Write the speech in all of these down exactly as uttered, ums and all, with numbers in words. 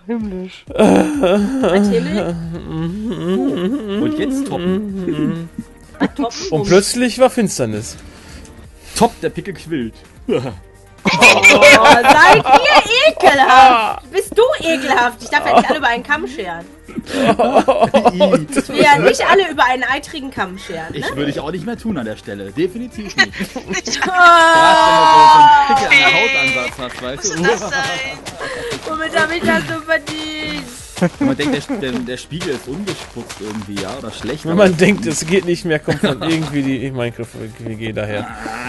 himmlisch. Natürlich. Und jetzt toppen. Toppen. Und plötzlich war Finsternis. Top, der Pickel quillt. Oh, seid ihr ekelhaft! Bist du ekelhaft? Ich darf ja nicht alle über einen Kamm scheren. Ich will ja nicht alle über einen eitrigen Kamm scheren, ne? Ich würde ich auch nicht mehr tun an der Stelle. Definitiv nicht. Oh, Gerade wenn du so einen Pickel an der Hautansatz hast, weißt Was du. soll das sein? womit hab ich das so verdient? Wenn man denkt, der, der, der Spiegel ist ungesputzt irgendwie, ja, oder schlecht. Wenn man denkt, es geht nicht mehr, kommt dann irgendwie die Minecraft-W G daher.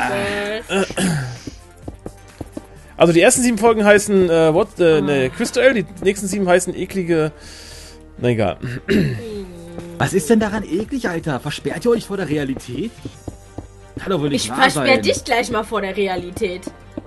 Also die ersten sieben Folgen heißen äh, what, äh, ne, Quizduell, die nächsten sieben heißen eklige... Na egal. Was ist denn daran eklig, Alter? Versperrt ihr euch vor der Realität? Kann doch wohl nicht Ich wahr versperr sein. dich gleich mal vor der Realität.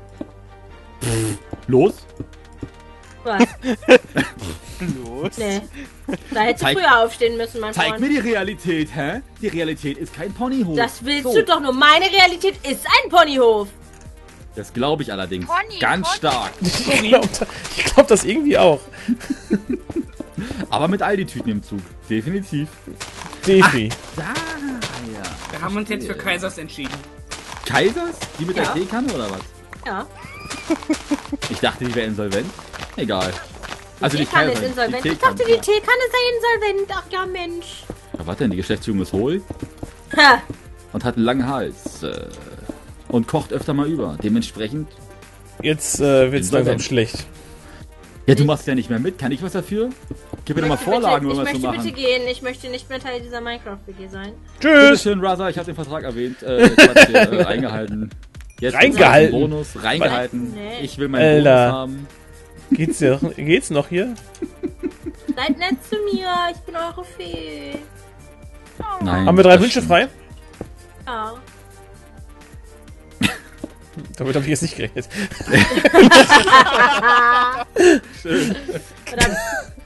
Los? Was? Los. Nee. Da hättest du Zeig- früher aufstehen müssen, mein Zeig Freund. mir die Realität, hä? Die Realität ist kein Ponyhof. Das willst So. du doch nur. Meine Realität ist ein Ponyhof. Das glaube ich allerdings. Pony, Ganz Pony. stark. Ich glaube glaub das irgendwie auch. Aber mit Aldi-Tüten im Zug. Definitiv. Defi. Da, ja. Wir haben uns jetzt für Kaisers entschieden. Kaisers? Die mit Ja. der Teekanne oder was? Ja. Ich dachte, die wäre insolvent. Egal. Also Die die Teekanne ist Kaisers, insolvent. die Ich dachte, die Teekanne. Teekanne sei insolvent. Ach ja, Mensch. Ja, was denn? Die Geschäftsführung ist hohl Ha. und hat einen langen Hals. Äh, und kocht öfter mal über. Dementsprechend... Jetzt äh, wird's Insolvent. langsam schlecht. Ja, du machst ja nicht mehr mit. Kann ich was dafür? Gib mir doch mal möchte Vorlagen, bitte, um was ich zu möchte machen. bitte gehen. Ich möchte nicht mehr Teil dieser Minecraft-W G sein. Bitte Tschüss! schön, Raza, ich habe den Vertrag erwähnt. Äh, Quatsch, hier, äh, eingehalten. Jetzt Reingehalten? gibt's einen Bonus. Reingehalten. Nee. Ich will meinen Alter. Bonus haben. Geht's, dir, geht's noch hier? Seid nett zu mir. Ich bin eure Fee. Nein. Haben wir drei das Wünsche stimmt. frei? Ja. Damit habe ich jetzt nicht gerechnet. Verdammt.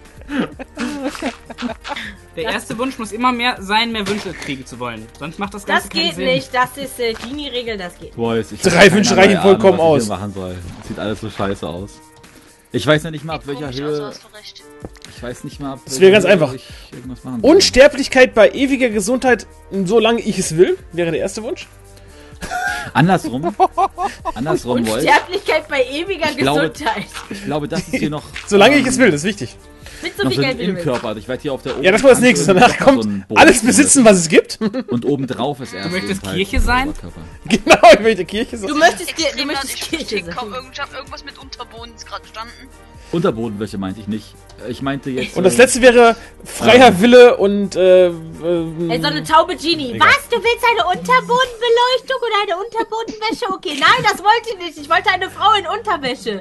Der erste Wunsch muss immer mehr sein, mehr Wünsche kriegen zu wollen. Sonst macht das Ganze Das keinen geht Sinn. nicht. Das ist äh, Dini-Regel. Das geht. Boys, ich Drei hab Wünsche keinerlei reichen vollkommen Ahnung, was ich aus. hier machen soll. Sieht alles so scheiße aus. Ich weiß ja nicht mal, ab Sieht welcher komisch aus, Höhe. hast du recht. Ich weiß nicht mal, ab Das wäre welcher ganz Höhe einfach. ich irgendwas machen soll. Unsterblichkeit bei ewiger Gesundheit, solange ich es will, wäre der erste Wunsch. Andersrum. Andersrum, Wolf. Sterblichkeit bei ewiger Ich glaube- Gesundheit. Ich glaube, das ist hier noch. Solange ähm, ich es will, das ist wichtig. Mit so Noch viel so Geld, ein wie du willst. Innenkörper. Ich werde hier auf der Ja, das war das nächste. Danach kommt alles besitzen, was es gibt. Und obendrauf ist erst. Du möchtest eben halt Kirche sein? Oberkörper. Genau, ich möchte Kirche Du sein. möchtest, Ki- du Extrem laut, möchtest ich Kirche verstehe kaum sein. irgend- irgendwas mit Unterboden ist gerade standen. Unterbodenwäsche meinte ich nicht. Ich meinte jetzt. Und das äh, letzte wäre freier Wille und äh, ähm, Ey, so eine taube Genie. Egal. Was? Du willst eine Unterbodenbeleuchtung oder eine Unterbodenwäsche? Okay, nein, das wollte ich nicht. Ich wollte eine Frau in Unterwäsche.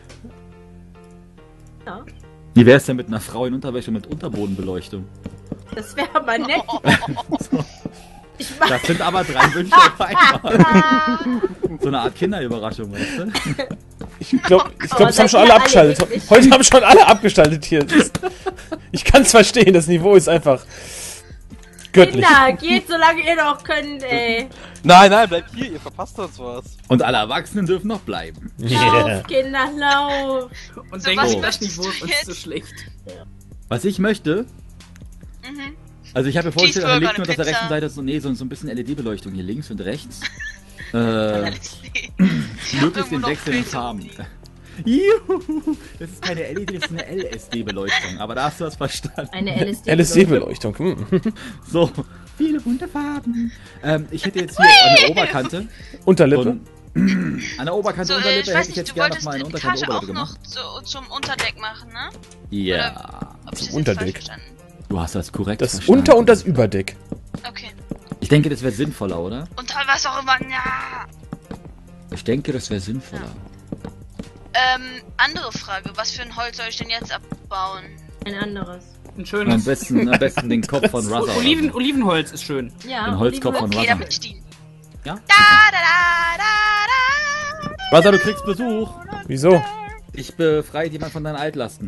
Ja, Wie wär's denn mit einer Frau in Unterwäsche mit Unterbodenbeleuchtung? das wäre aber nett. Ich mach, Das sind aber drei Wünsche auf einmal. So eine Art Kinderüberraschung, weißt du? ich glaube, ich Oh, glaub, es haben seid schon ihr alle alle abgeschaltet. eklig. Heute haben schon alle abgeschaltet hier. Das, ich kann es verstehen, das Niveau ist einfach göttlich. Kinder, geht solange ihr noch könnt, ey. Nein, nein, bleibt hier, ihr verpasst uns was. Und alle Erwachsenen dürfen noch bleiben. Yeah. Lauf, Kinder, lauf. Und So, denken, was das möchtest Niveau du ist uns jetzt? zu schlecht. Was ich möchte. Mhm. Also ich habe mir vorgestellt, da Cheeseburger, liegt nur auf der eine rechten Pizza. Seite so, nee, so, so ein bisschen L E D-Beleuchtung hier links und rechts. Äh, Ich hab möglichst irgendwo in noch wechselnden Pilze Farben. rumliegen. Juhu, das ist keine L E D, das ist eine L S D-Beleuchtung. Aber da hast du was verstanden. Eine L S D. L S D-Beleuchtung. Hm. So, viele bunte Farben. Ähm, ich hätte jetzt hier eine Oberkante. Unterlippe. Und an der Oberkante So, äh, Unterlippe ich weiß hätte ich nicht, jetzt du gerne noch wolltest mal eine die Unterkante Karte auch Oberlippe noch gemacht. zu, zum Unterdeck machen, ne? Ja, Ob ich das jetzt Unterdeck. falsch verstanden? du hast das korrekt Das verstanden. Unter- und das Überdeck. Okay. Ich denke, das wäre sinnvoller, oder? Und toll, was auch immer. Ja. Ich denke, das wäre sinnvoller. Ähm, andere Frage. Was für ein Holz soll ich denn jetzt abbauen? Ein anderes. Ein Am schönes. besten, am besten den Kopf von Ruzza. oder Oliven, so. Olivenholz ist schön. Ja, Ein Holzkopf von Olivenöl. Okay, Ruzza. damit ich die. Ja? Da, da, da, da, da. Ruzza, du kriegst Besuch. Wieso? Ich befreie jemand von deinen Altlasten.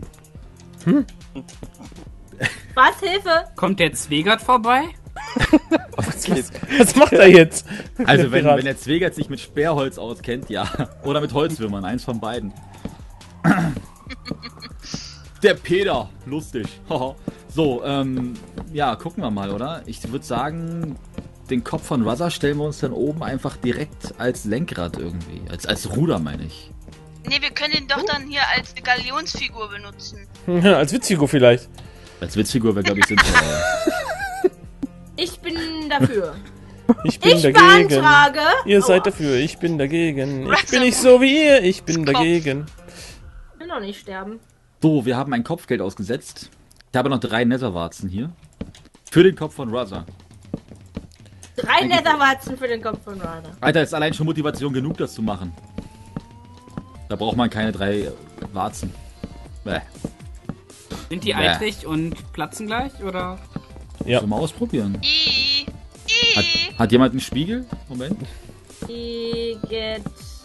Was? Hilfe? Kommt der Zwegert vorbei? Was, was, was macht er jetzt? Also wenn, Pirat. wenn der Zwegert sich mit Sperrholz auskennt, ja. Oder mit Holzwürmern, eins von beiden. der Peter. Lustig. So, ähm, ja, gucken wir mal, oder? Ich würde sagen, den Kopf von Ruzza stellen wir uns dann oben einfach direkt als Lenkrad irgendwie. Als, als Ruder, meine ich. Nee, wir können ihn doch dann hier als Galionsfigur benutzen. Als Witzfigur vielleicht. Als Witzfigur wäre, glaube ich, sinnvoll. Ich bin dafür. Ich bin Ich dagegen. beantrage. Ihr Aua. seid dafür, ich bin dagegen. Ich Ruzza bin nicht so wie ihr, ich bin Kopf. dagegen. Ich will noch nicht sterben. So, wir haben ein Kopfgeld ausgesetzt. Ich habe noch drei Netherwarzen hier. Für den Kopf von Ruzza. Drei Netherwarzen für den Kopf von Rada. Alter, ist allein schon Motivation genug, das zu machen. Da braucht man keine drei Warzen. Bäh. Sind die Bäh. eitrig und platzen gleich, oder? Ja. Sollen wir mal ausprobieren. I, Hat, I. hat jemand einen Spiegel? Moment. Igitt.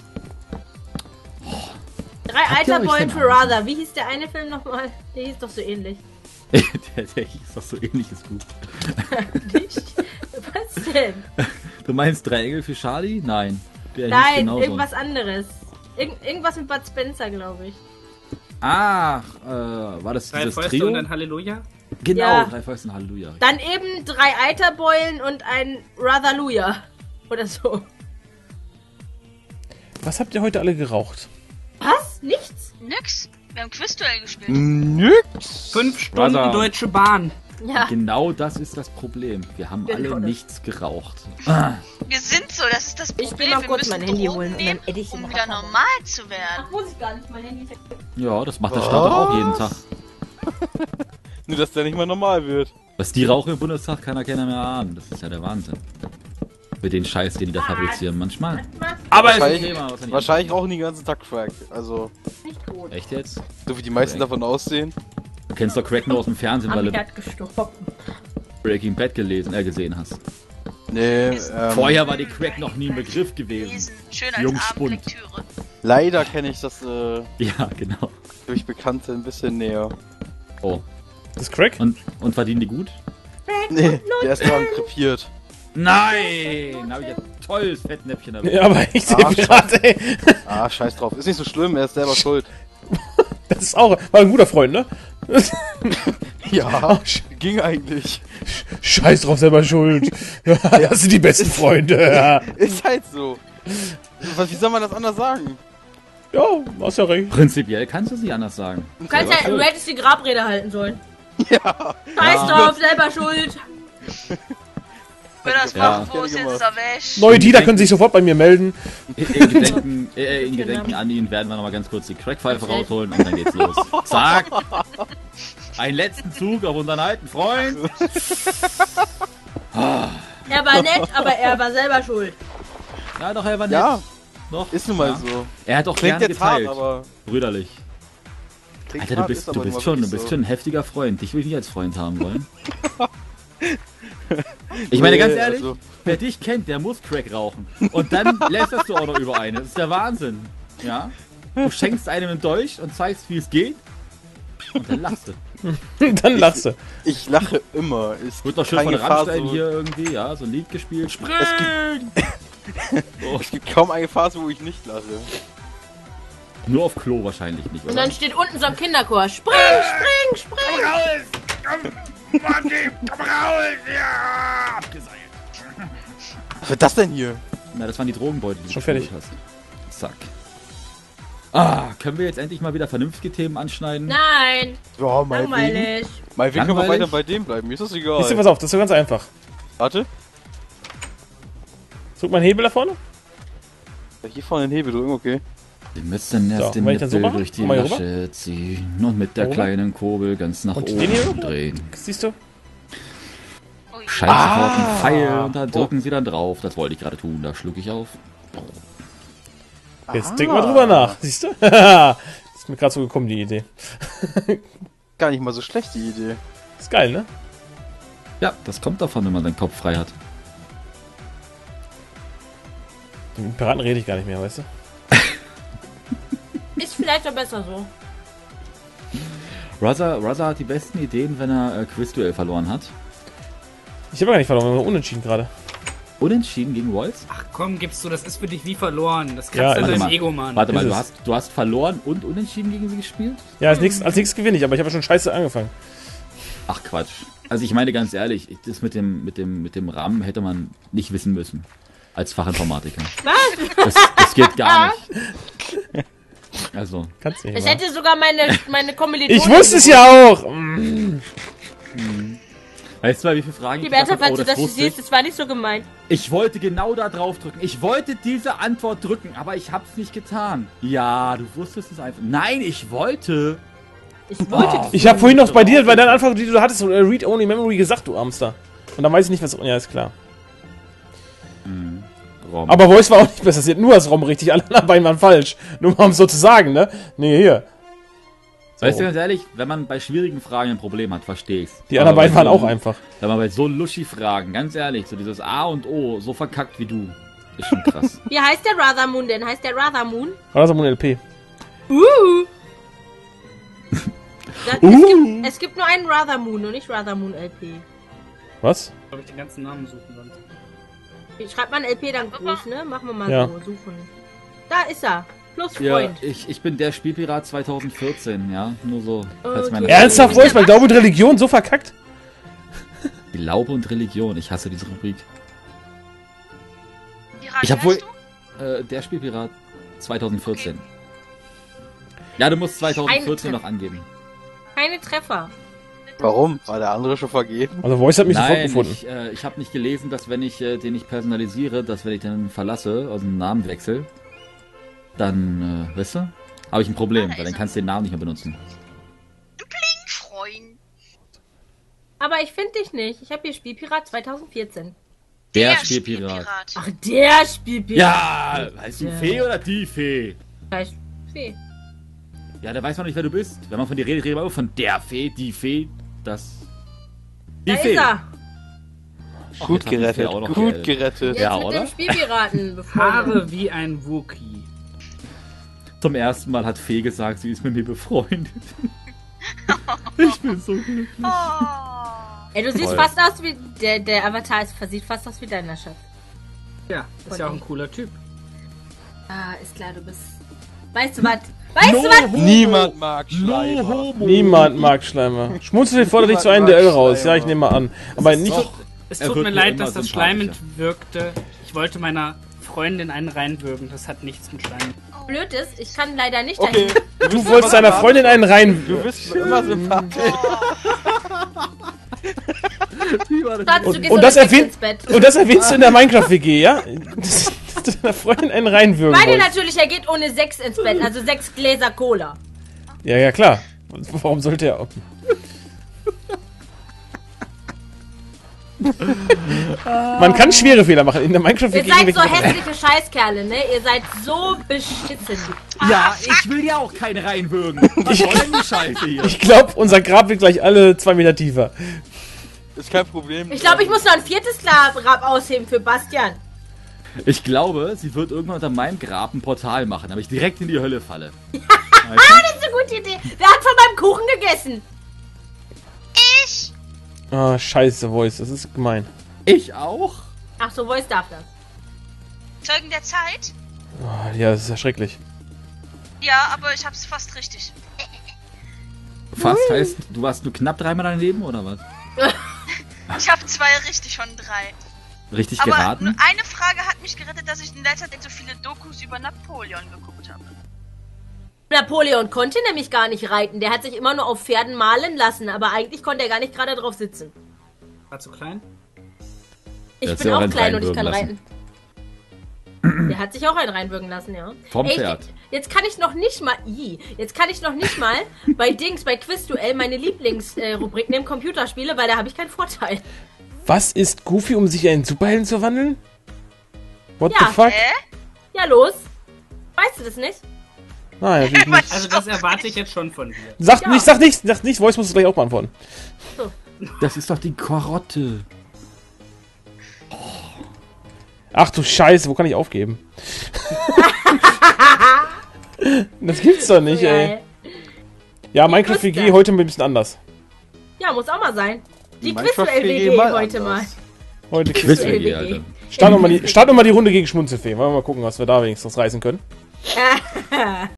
Drei Habt ihr euch Eiterbeulen denn für alles? Rada. Wie hieß der eine Film nochmal? Der hieß doch so ähnlich. der, der hieß doch so ähnlich, ist gut. Nicht? Was denn? Du meinst drei Engel für Charlie? Nein. Der hieß Nein, genauso. irgendwas anderes. Irg irgendwas mit Bud Spencer, glaube ich. Ach, äh, war das Drei dieses Fäuste Trio? und ein Halleluja? Genau, Ja. drei Fäuste und Halleluja. Dann eben drei Eiterbeulen und ein Ratherluja. Oder so. Was habt ihr heute alle geraucht? Was? Nichts? Nix. Wir haben Quizduell gespielt. Nix. Fünf Stunden Ruzza. Deutsche Bahn. Ja. Genau das ist das Problem. Wir haben Genau alle das. nichts geraucht. Ah. Wir sind so, das ist das Ich Problem. geh mal wir kurz müssen mein Handy Drogen holen und nehmen, dann edit ich um den wieder Racker. normal zu werden. Ach, muss ich gar nicht. Mein Handy ist Ja, das macht der Staat doch auch jeden Tag. Nur, dass der nicht mal normal wird. Was die rauchen im Bundestag, kann ja keiner mehr ahnen. Das ist ja der Wahnsinn. Mit den Scheiß, den die da fabrizieren manchmal. Aber ist ein wahrscheinlich, Thema, was wir nicht wahrscheinlich rauchen die den ganzen Tag Crack. Also, nicht tot. Echt jetzt? so wie die meisten Crack. davon aussehen. Du kennst doch Crack nur aus dem Fernsehen, weil Am du Herd gestorben. Breaking Bad gelesen, äh, gesehen hast. Nee, ähm, Vorher war die Crack noch nie ein Begriff gewesen. Lesen. Schön als Jungspund. Abendlektüre. leider kenne ich das äh, Ja, genau. durch Bekannte ein bisschen näher. Oh. Das Crack? Und, und verdienen die gut? Nee, der ist nur krepiert. Nein! Da hab ich ein tolles Fettnäpfchen dabei. Ja, aber ich sehe Ah, gerade, ey. Ah, scheiß drauf. Ist nicht so schlimm, er ist selber schuld. Das ist auch, war ein guter Freund, ne? Ja, ging eigentlich. Scheiß drauf, selber schuld. Ja, das sind die besten Freunde. Ja, Ist halt so. Was, wie soll man das anders sagen? ja hast ja recht. Prinzipiell kannst du es nicht anders sagen. Du, kannst ja, du hättest die Grabrede halten sollen. Ja. Scheiß Ja. drauf, selber schuld. Wenn das Ja. macht, wo ist Gerne jetzt gemacht. der Wäsch? Neue Dealer können sich sofort bei mir melden. In, in, Gedenken, äh, in Gedenken an ihn werden wir nochmal ganz kurz die Crackpfeife rausholen und dann geht's los. Zack! Einen letzten Zug auf unseren alten Freund. Er war nett, aber er war selber schuld. Ja, doch, er war nett. Ja, Doch. ist nun mal ja. so. Er hat auch Klingt gerne jetzt hart, geteilt. aber... Brüderlich. Klingt Alter, du hart, bist, ist du aber bist nun mal schon, du wirklich bist so. schon ein heftiger Freund. Dich will ich nicht als Freund haben wollen. Ich meine, ganz Nee, ehrlich, also- wer dich kennt, der muss Crack rauchen. Und dann lässt du auch noch über einen. Das ist der Wahnsinn. Ja? Du schenkst einem einen Dolch und zeigst, wie es geht. Und dann lachst du. Dann lachst du. Ich lache immer. Es Wird doch gibt schön von keine Phase, Rammstein wo- hier irgendwie, ja, so ein Lied gespielt. Spring! Es gibt kaum eine Phase, wo ich nicht lache. Nur auf Klo wahrscheinlich nicht, Und oder? dann steht unten so ein Kinderchor. Spring, spring, spring. Was wird das denn hier? Na, das waren die Drogenbeutel, die du Schon fertig. geholt hast. Zack. Ah, können wir jetzt endlich mal wieder vernünftige Themen anschneiden? Nein, Ja, meinetwegen. langweilig. Meinetwegen können wir Langweilig? weiter bei dem bleiben. Mir ist das egal. Siehst du, pass auf, das ist ja ganz einfach. Warte. Drück mal einen Hebel da vorne. Ja, hier vorne den Hebel drücken, okay. Wir müssen So, erst den wenn ich dann so Nippel mache, durch die komm mal hier Lasche ziehen und mit der Rüber. kleinen Kurbel ganz nach Und oben den hier rüber? drehen. Siehst du? Ui. Schalten Ah. sofort einen Pfeil und da drücken sie dann drauf. Das wollte ich gerade tun, da schlug ich auf. Jetzt denk mal drüber nach. Siehst du? Ist mir gerade so gekommen, die Idee. Gar nicht mal so schlecht, die Idee. Ist geil, ne? Ja, das kommt davon, wenn man seinen Kopf frei hat. Mit den Piraten rede ich gar nicht mehr, weißt du? Ist vielleicht auch besser so. Ruzza, Ruzza hat die besten Ideen, wenn er äh, Quizduell verloren hat. Ich habe gar nicht verloren, wir haben unentschieden gerade. Unentschieden gegen Royals? Ach komm, gibst du, das ist für dich wie verloren. Das Ja, kratzt an warte deinem mal. Ego, Mann. Warte mal, Ist du es. hast, du hast verloren und unentschieden gegen sie gespielt? Ja, als nächstes, als nächstes gewinne ich, aber ich habe ja schon scheiße angefangen. Ach Quatsch. Also ich meine ganz ehrlich, das mit dem, mit dem, mit dem RAM hätte man nicht wissen müssen. Als Fachinformatiker. Was? Das, das geht gar nicht. Also. Kannst nicht. Ich wahr? hätte sogar meine, meine Kommilitonen... Ich wusste es ja auch! Mm. Weißt du mal, wie viele Fragen Die ich Bertha, gedacht hab? falls du das wusste siehst, ich. das war nicht so gemeint. Ich wollte genau da drauf drücken. Ich wollte diese Antwort drücken, aber ich hab's nicht getan. Ja, du wusstest es einfach. Nein, ich wollte. Ich wollte... Oh. Ich habe vorhin noch bei dir, bei deiner Antwort, die du hattest, äh, Read-Only-Memory gesagt, du Amster. Und dann weiß ich nicht, was... Ja, ist klar. Rom. Aber Voice war auch nicht besser. Sie hat nur das ROM richtig, alle anderen beiden waren falsch. Nur mal um so zu sagen, ne? Nee, hier. Weißt du ganz ehrlich, wenn man bei schwierigen Fragen ein Problem hat, verstehe ich's. Die anderen Aber beiden bei waren so- auch einfach. Wenn man bei so Luschi-Fragen, ganz ehrlich, so dieses A und O so verkackt wie du, ist schon krass. Wie heißt der Rather Moon denn? Heißt der Rather Moon? Rasamon L P. Uh. Das, es, gibt, es gibt nur einen Rather Moon und nicht Rather Moon L P. Was? Ob ich den ganzen Namen suchen soll. Wie schreibt man L P dann groß, ne? Machen wir mal Ja. so, suchen. Da ist er. Plus Ja, Freund. ich, ich bin der Spielpirat zwanzig vierzehn, ja, nur so. falls Okay. meine- Ernsthaft, Wisst ihr Voice, bei was? Glaube und Religion so verkackt? Glaube und Religion, ich hasse diese Rubrik. Pirat, Ich hab wohl- du? Äh, der Spielpirat zwanzig vierzehn. Ja, du musst zwanzig vierzehn Eine- noch angeben. Keine Treffer. Warum? War der andere schon vergeben? Also Voice hat mich sofort Nein, gefunden. ich, äh, ich habe nicht gelesen, dass wenn ich äh, den nicht personalisiere, dass wenn ich den verlasse, also einen Namen wechsle, dann, äh, weißt du, habe ich ein Problem, Ah, da weil ist dann er. kannst du den Namen nicht mehr benutzen. Freund. Aber ich finde dich nicht. Ich habe hier Spielpirat zwanzig vierzehn. Der, Spielpirat. Ach, der Spielpirat. Ja, heißt du Ja. Fee oder die Fee? Heißt Fee. Ja, da weiß man nicht, wer du bist. Wenn man von dir redet, redet man immer von der Fee, die Fee, das... Die Da Fee. ist er. Ach, Gut jetzt hat die Fee gerettet, auch noch gut gerettet. gerettet. Jetzt Ja, mit oder? dem Spielpiraten befreundet. Haare wie ein Wookie. Zum ersten Mal hat Fee gesagt, sie ist mit mir befreundet. Ich bin so glücklich. Oh. Ey, du siehst Voll. fast aus wie... Der, der Avatar ist, sieht fast aus wie deiner Schatz. Ja, ist ja auch ein cooler Typ. Ah, ist klar, du bist... Weißt du was? Weißt du was? Niemand mag No Schleimer. homo. Niemand mag Schleimer. Schmunzel fordert dich zu einem Duell raus. Ja, ich nehme mal an. Aber nicht... Doch, Es er tut wird mir mir leid, immer dass das Schleim sympathischer. wirkte. Ich wollte meiner Freundin einen reinwürgen. Das hat nichts mit Schleim. Blöd ist, ich kann leider nicht Okay, dahin. Du wolltest deiner Freundin einen rein... Du bist immer sympathisch. Schatz, du Und- gehst und um das sechs erwähnt- ins Bett. Und das erwähnst du in der Minecraft-W G, ja? Dass dass du deiner Freundin einen reinwürgen Meine wolltest. natürlich, er geht ohne sechs ins Bett, also sechs Gläser Cola. Ja, ja, klar. Warum sollte er... Man kann schwere Fehler machen. In der Minecraft-W Ihr G... seid so hässliche Scheißkerle, ne? Ihr seid so beschissen. Ja, ich will ja auch keine reinwürgen. Was soll denn die Scheiße hier? Ich glaube, unser Grab wird gleich alle zwei Meter tiefer. Ist kein Problem. Ich glaube, ich muss noch ein viertes Grab ausheben für Bastian. Ich glaube, sie wird irgendwann unter meinem Grab ein Portal machen, damit ich direkt in die Hölle falle. Ah, das ist eine gute Idee. Wer hat von meinem Kuchen gegessen? Ich? Ah, scheiße, Voice. Das ist gemein. Ich auch? Ach so, Voice darf das. Zeugen der Zeit? Ah, ja, das ist ja schrecklich. Ja, aber ich hab's fast richtig. Fast heißt, du warst nur knapp dreimal daneben, oder was? Ich habe zwei richtig von drei. Richtig Aber nur geraten? eine Frage hat mich gerettet, dass ich in letzter Zeit so viele Dokus über Napoleon geguckt habe. Napoleon konnte nämlich gar nicht reiten. Der hat sich immer nur auf Pferden malen lassen, aber eigentlich konnte er gar nicht gerade drauf sitzen. War zu klein? Ich Der hat bin sich auch auch einen klein und ich kann reinwürgen reiten. Der hat sich auch einen reinwürgen lassen, ja. Vom Ey, Pferd. Jetzt kann ich noch nicht mal, i, jetzt kann ich noch nicht mal bei Dings, bei Quizduell meine Lieblingsrubrik nehmen, Computerspiele, weil da habe ich keinen Vorteil. Was ist Goofy, um sich in einen Superhelden zu wandeln? What Ja. the fuck? Hä? Ja, los. Weißt du das nicht? Nein, natürlich nicht. Also das erwarte ich jetzt schon von dir. Sag Ja. nicht, sag nicht, sag nicht. Voice musst du gleich auch beantworten. Das ist doch die Karotte. Ach du Scheiße, wo kann ich aufgeben? Das gibt's doch nicht, ey. Geil. Ja, Minecraft W G wüsste. heute ein bisschen anders. Ja, muss auch mal sein. Die Minecraft Quizduell-W G mal heute mal. anders. Heute Quiz-W G, Quizduell-W G. Alter. Start nochmal die, start noch mal die Runde gegen Schmunzelfee. Wollen wir mal gucken, was wir da wenigstens reißen können.